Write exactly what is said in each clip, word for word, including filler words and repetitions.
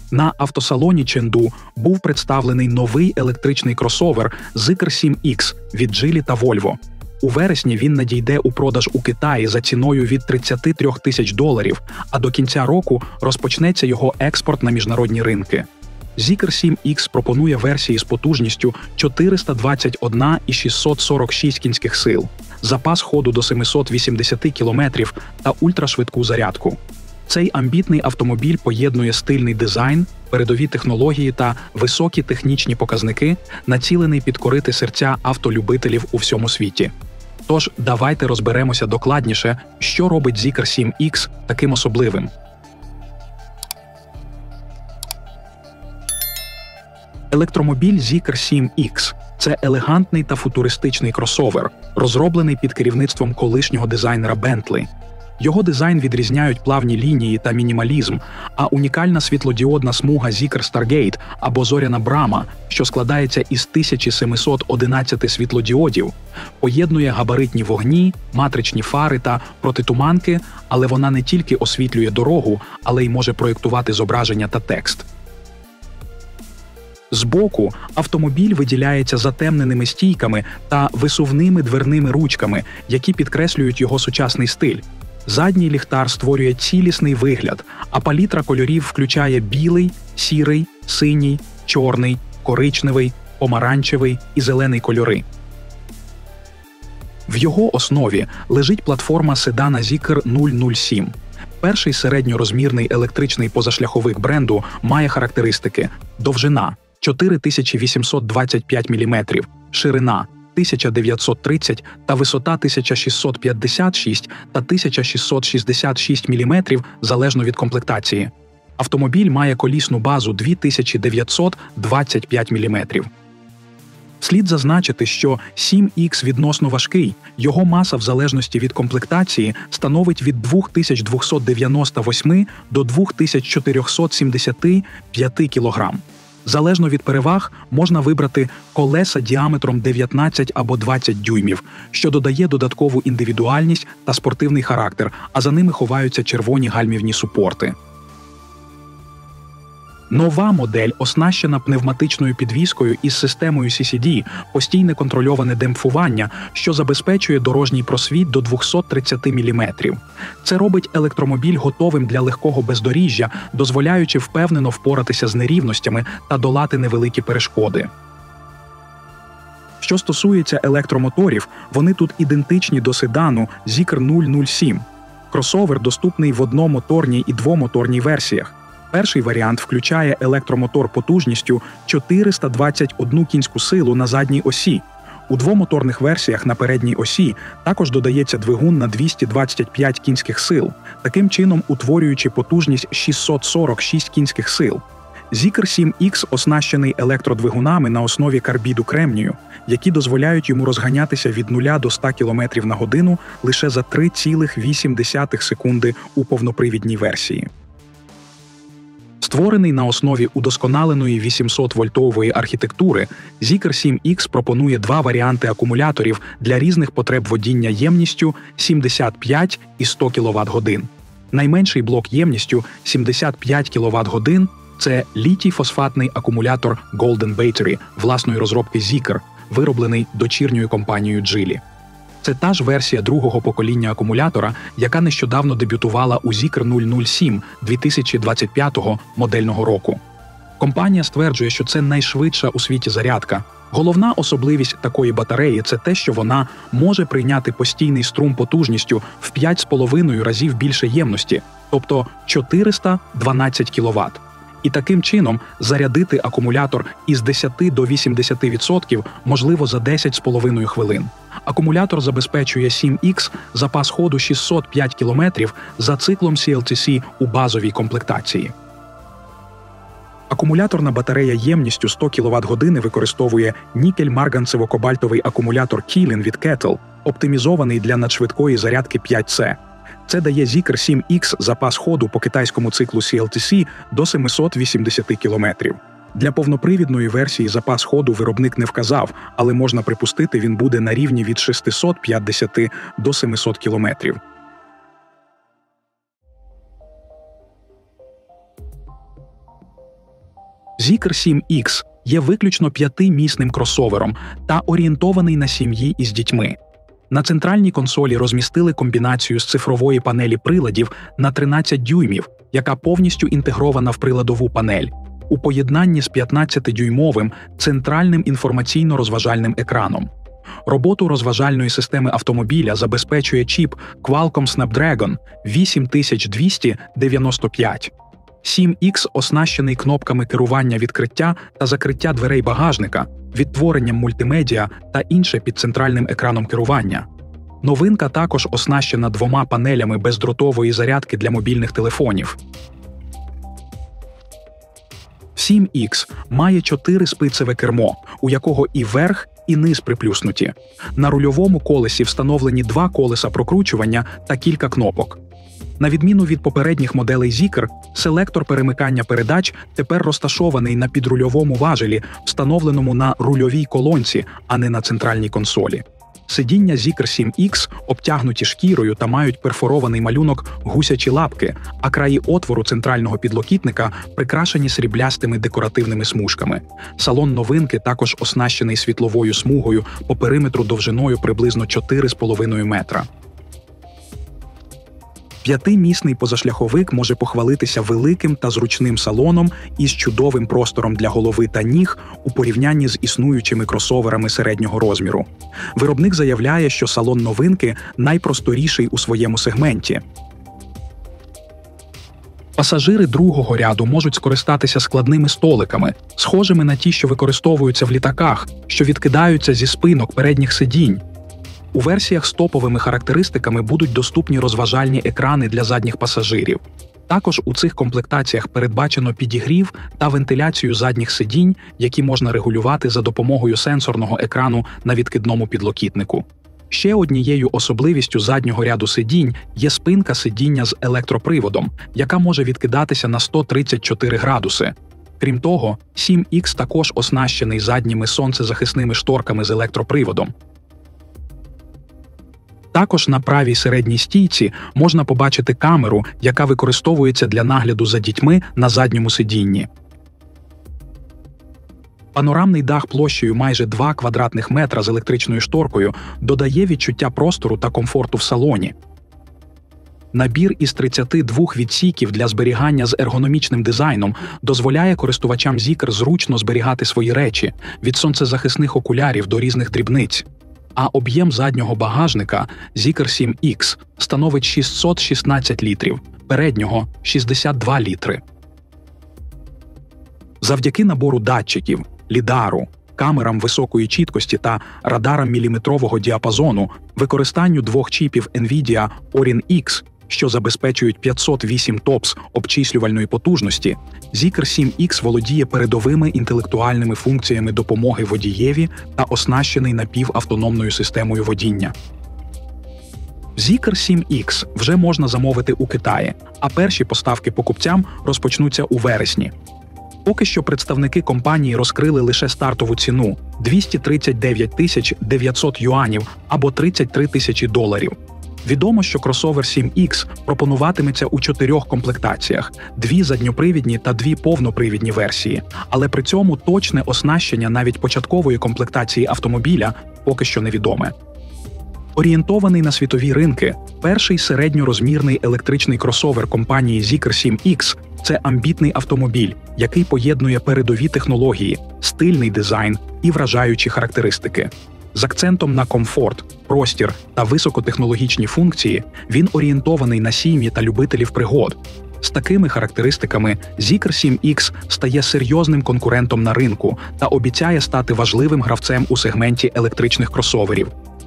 На автосалоні Ченду був представлений новий електричний кросовер зікр сім ікс від Geely та Volvo. У вересні він надійде у продаж у Китаї за ціною від тридцяти трьох тисяч доларів, а до кінця року розпочнеться його експорт на міжнародні ринки. зікр сім ікс пропонує версії з потужністю чотириста двадцять один і шістсот сорок шість кінських сил, запас ходу до семисот вісімдесят кілометрів та ультрашвидку зарядку. Цей амбітний автомобіль поєднує стильний дизайн, передові технології та високі технічні показники, націлений підкорити серця автолюбителів у всьому світі. Тож, давайте розберемося докладніше, що робить зікр сім ікс таким особливим. Електромобіль зікр сім ікс – це елегантний та футуристичний кросовер, розроблений під керівництвом колишнього дизайнера Bentley. Його дизайн відрізняють плавні лінії та мінімалізм, а унікальна світлодіодна смуга зікр Stargate або зоряна брама, що складається із тисяча сімсот одинадцять світлодіодів, поєднує габаритні вогні, матричні фари та протитуманки, але вона не тільки освітлює дорогу, але й може проєктувати зображення та текст. Збоку автомобіль виділяється затемненими стійками та висувними дверними ручками, які підкреслюють його сучасний стиль. Задній ліхтар створює цілісний вигляд, а палітра кольорів включає білий, сірий, синій, чорний, коричневий, помаранчевий і зелений кольори. В його основі лежить платформа седана зікр нуль нуль сім. Перший середньорозмірний електричний позашляховик бренду має характеристики: довжина – чотири тисячі вісімсот двадцять п'ять міліметрів, ширина – тисяча дев'ятсот тридцять та висота тисяча шістсот п'ятдесят шість та тисяча шістсот шістдесят шість міліметрів залежно від комплектації. Автомобіль має колісну базу дві тисячі дев'ятсот двадцять п'ять міліметрів. Слід зазначити, що сім ікс відносно важкий, його маса в залежності від комплектації становить від дві тисячі двісті дев'яносто вісім до дві тисячі чотириста сімдесят п'ять кілограм. Залежно від переваг, можна вибрати колеса діаметром дев'ятнадцять або двадцять дюймів, що додає додаткову індивідуальність та спортивний характер, а за ними ховаються червоні гальмівні супорти. Нова модель оснащена пневматичною підвіскою із системою сі сі ді, постійне контрольоване демпфування, що забезпечує дорожній просвіт до двохсот тридцяти міліметрів. Це робить електромобіль готовим для легкого бездоріжжя, дозволяючи впевнено впоратися з нерівностями та долати невеликі перешкоди. Що стосується електромоторів, вони тут ідентичні до седану зікр нуль нуль сім. Кросовер доступний в одномоторній і двомоторній версіях. Перший варіант включає електромотор потужністю чотириста двадцять одну кінську силу на задній осі. У двомоторних версіях на передній осі також додається двигун на двісті двадцять п'ять кінських сил, таким чином утворюючи потужність шістсот сорок шість кінських сил. зікр сім ікс оснащений електродвигунами на основі карбіду кремнію, які дозволяють йому розганятися від нуля до ста кілометрів на годину лише за три цілих вісім десятих секунди у повнопривідній версії. Створений на основі удосконаленої вісімсот-вольтової архітектури, зікр сім ікс пропонує два варіанти акумуляторів для різних потреб водіння ємністю сімдесят п'ять і сто кіловат-годин. Найменший блок ємністю сімдесят п'ять кіловат-годин – це літій-фосфатний акумулятор Golden Battery власної розробки зікр, вироблений дочірньою компанією Geely. Це та ж версія другого покоління акумулятора, яка нещодавно дебютувала у зікр нуль нуль сім дві тисячі двадцять п'ятого модельного року. Компанія стверджує, що це найшвидша у світі зарядка. Головна особливість такої батареї – це те, що вона може прийняти постійний струм потужністю в п'ять з половиною разів більше ємності, тобто чотириста дванадцять кіловат. І таким чином зарядити акумулятор із десяти до вісімдесяти відсотків можливо за десять з половиною хвилин. Акумулятор забезпечує сім ікс запас ходу шістсот п'ять кілометрів за циклом сі ел ті сі у базовій комплектації. Акумуляторна батарея ємністю сто кіловат-години використовує нікель-марганцево-кобальтовий акумулятор Kielin від Kettle, оптимізований для надшвидкої зарядки п'ять це. Це дає зікр сім ікс запас ходу по китайському циклу сі ел ті сі до семисот вісімдесяти кілометрів. Для повнопривідної версії запас ходу виробник не вказав, але можна припустити, він буде на рівні від шестисот п'ятдесяти до семисот кілометрів. Zeekr сім ікс є виключно п'ятимісним кросовером та орієнтований на сім'ї із дітьми. На центральній консолі розмістили комбінацію з цифрової панелі приладів на тринадцять дюймів, яка повністю інтегрована в приладову панель, у поєднанні з п'ятнадцятидюймовим центральним інформаційно-розважальним екраном. Роботу розважальної системи автомобіля забезпечує чіп Qualcomm Snapdragon вісім тисяч двісті дев'яносто п'ять. сім ікс оснащений кнопками керування відкриття та закриття дверей багажника, відтворенням мультимедіа та інше під центральним екраном керування. Новинка також оснащена двома панелями бездротової зарядки для мобільних телефонів. сім ікс має чотириспицеве кермо, у якого і верх, і низ приплюснуті. На рульовому колесі встановлені два колеса прокручування та кілька кнопок. На відміну від попередніх моделей Zeekr, селектор перемикання передач тепер розташований на підрульовому важелі, встановленому на рульовій колонці, а не на центральній консолі. Сидіння Zeekr сім ікс обтягнуті шкірою та мають перфорований малюнок гусячі лапки, а краї отвору центрального підлокітника прикрашені сріблястими декоративними смужками. Салон новинки також оснащений світловою смугою по периметру довжиною приблизно чотири з половиною метра. П'ятимісний позашляховик може похвалитися великим та зручним салоном із чудовим простором для голови та ніг у порівнянні з існуючими кросоверами середнього розміру. Виробник заявляє, що салон новинки найпросторіший у своєму сегменті. Пасажири другого ряду можуть скористатися складними столиками, схожими на ті, що використовуються в літаках, що відкидаються зі спинок передніх сидінь. У версіях з топовими характеристиками будуть доступні розважальні екрани для задніх пасажирів. Також у цих комплектаціях передбачено підігрів та вентиляцію задніх сидінь, які можна регулювати за допомогою сенсорного екрану на відкидному підлокітнику. Ще однією особливістю заднього ряду сидінь є спинка сидіння з електроприводом, яка може відкидатися на сто тридцять чотири градуси. Крім того, сім ікс також оснащений задніми сонцезахисними шторками з електроприводом. Також на правій середній стійці можна побачити камеру, яка використовується для нагляду за дітьми на задньому сидінні. Панорамний дах площею майже два квадратних метра з електричною шторкою додає відчуття простору та комфорту в салоні. Набір із тридцяти двох відсіків для зберігання з ергономічним дизайном дозволяє користувачам Zeekr зручно зберігати свої речі – від сонцезахисних окулярів до різних дрібниць. А об'єм заднього багажника Zeekr сім ікс становить шістсот шістнадцять літрів, переднього – шістдесят два літри. Завдяки набору датчиків, лідару, камерам високої чіткості та радарам міліметрового діапазону, використанню двох чіпів NVIDIA Orin X, що забезпечують п'ятсот вісім топс обчислювальної потужності, Zeekr сім ікс володіє передовими інтелектуальними функціями допомоги водієві та оснащений напівавтономною системою водіння. Zeekr сім ікс вже можна замовити у Китаї, а перші поставки покупцям розпочнуться у вересні. Поки що представники компанії розкрили лише стартову ціну – двісті тридцять дев'ять тисяч дев'ятсот юанів або тридцять три тисячі доларів. Відомо, що кросовер сім ікс пропонуватиметься у чотирьох комплектаціях – дві задньопривідні та дві повнопривідні версії, але при цьому точне оснащення навіть початкової комплектації автомобіля поки що невідоме. Орієнтований на світові ринки, перший середньорозмірний електричний кросовер компанії Zeekr сім ікс – це амбітний автомобіль, який поєднує передові технології, стильний дизайн і вражаючі характеристики. З акцентом на комфорт, простір та високотехнологічні функції він орієнтований на сім'ї та любителів пригод. З такими характеристиками Zeekr сім ікс стає серйозним конкурентом на ринку та обіцяє стати важливим гравцем у сегменті електричних кросоверів.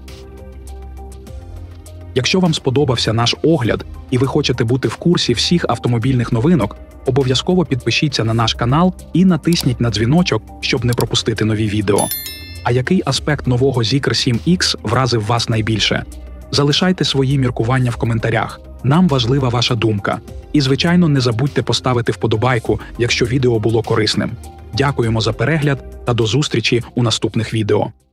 Якщо вам сподобався наш огляд і ви хочете бути в курсі всіх автомобільних новинок, обов'язково підпишіться на наш канал і натисніть на дзвіночок, щоб не пропустити нові відео. А який аспект нового Zeekr сім ікс вразив вас найбільше? Залишайте свої міркування в коментарях. Нам важлива ваша думка. І, звичайно, не забудьте поставити вподобайку, якщо відео було корисним. Дякуємо за перегляд та до зустрічі у наступних відео.